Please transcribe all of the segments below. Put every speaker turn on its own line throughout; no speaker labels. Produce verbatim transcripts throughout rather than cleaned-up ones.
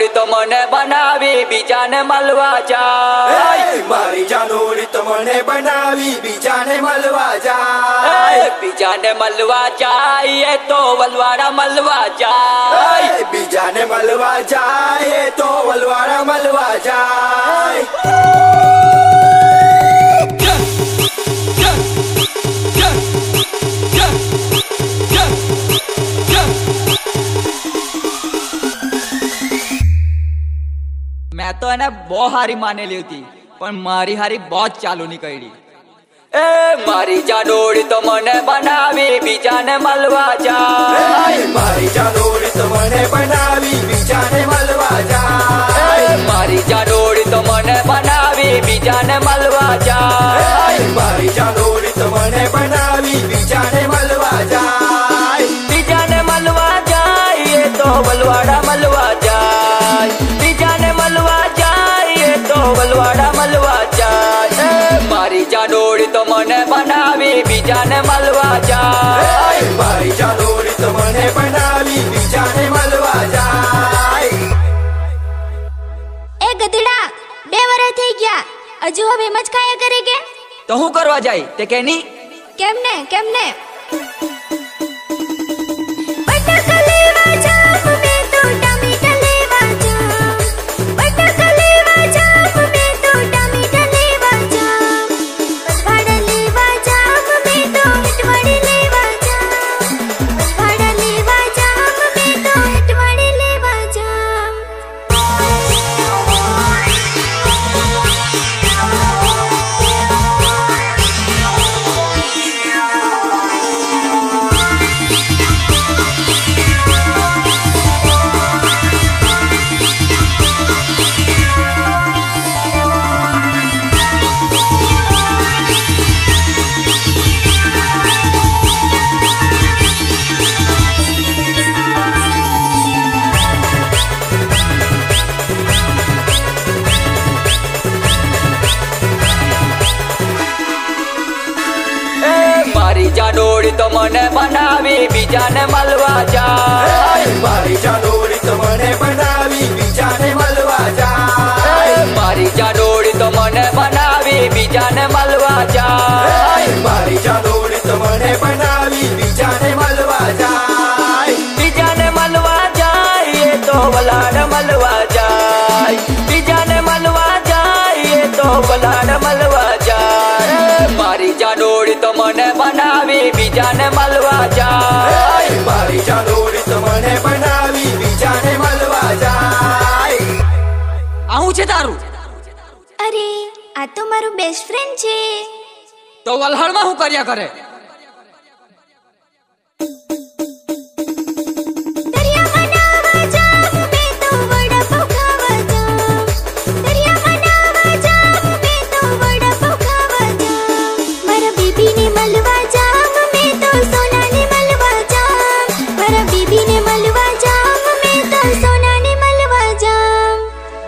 જાનોડી તો મને બનાવી બીજાને મળવા જાય
મારી જાનોડી તો મને બનાવી બીજાને મળવા જાય
બીજાને મળવા જાય તો વલવાડા મળવા જાય
બીજાને મળવા જાય તો વલવાડા મળવા જાય
मैं तो है बहुत हारी मानेली थी पर मारी हारी बहुत चालू निकली ए मारी जानोड़ी तो मने बनावी बीजाने मलवा जाए
मारी जानोड़ी तो मने बनावी बीजाने मलवा जाए
मारी जानोड़ी तो मने बनावी बीजाने मलवा जाए
मारी जानोड़ी तो मने बनावी बीजाने मलवा जाए
बीजाने मलवा जाए तो वलवाड़ा मलवा जाए बीजाने मलवा जाए तो वलवाड़ा मलवा जाए मारी जानोड़ी तो मने बनावी बीजाने मलवा जाए
मारी जानोड़ी तो मने बनावी बीजाने मलवा जाए
ए गधड़ा બે વર્ષ થઈ ગયા હજુ હવે એમ જ ખાયા કરે કે
તો હું કરવા જાય તે કેની
કેમ ને કેમ ને બટાકા લેવા જામ મે તો ટમેટા લેવા જામ બટાકા લેવા જામ મે તો ટમેટા લેવા જામ વલવાડા લેવા જામ મે તો અટવાડી લેવા જામ વલવાડા લેવા જામ મે તો અટવાડી લેવા જામ
મારી જાનોડી તો મને બનાવી બીજાને મળવા જાય
મારી જાનોડી તો મને બનાવી બીજાને મળવા જાય
મારી જાનોડી તો મને બનાવી બીજાને મળવા જાય
મારી જાનોડી તો મને બનાવી બીજાને મળવા જાય
બીજાને મળવા જાય તો વલાડ મળવા જાય બીજાને મળવા જાય તો વલાડ મળવા જાય મારી જાનોડી તો મને બનાવી બીજાને મળવા જાય
મારી જાનોડી તો મને બનાવી બીજાને મળવા જાય
આવું છે તારું
અરે આ તો મારો બેસ્ટ ફ્રેન્ડ છે
તો વલહળમાં હું કર્યા કરે
દરિયામાં નાવા જામ મે તો વડાપાઉં ખાવા જામ દરિયામાં નાવા જામ મે તો વડાપાઉં ખાવા જામ મારા બેબીને મળવા જામ મે તો સોનાને મળવા જામ મારા બેબીને મળવા જામ મે તો સોનાને મળવા જામ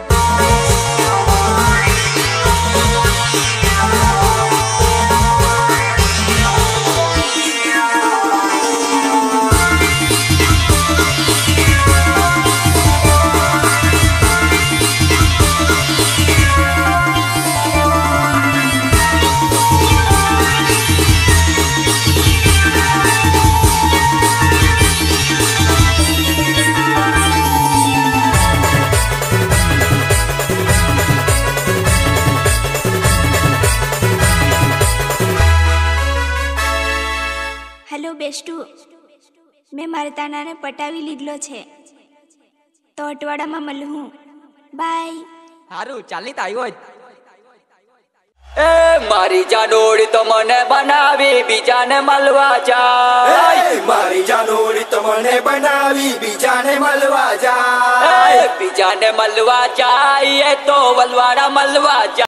હેલો બેસ્ટુ મેં મારા તાનાને પટાવી લીધલો છે તો અટવાડામાં મળું બાય
સારું ચાલી તો આવ્યો એ મારી જાનોડી તો મને બનાવી બીજાને મળવા જાય
મારી જાનોડી તો મને બનાવી બીજાને મળવા જાય
બીજાને મળવા જાય તો વલવાડા મળવા જાય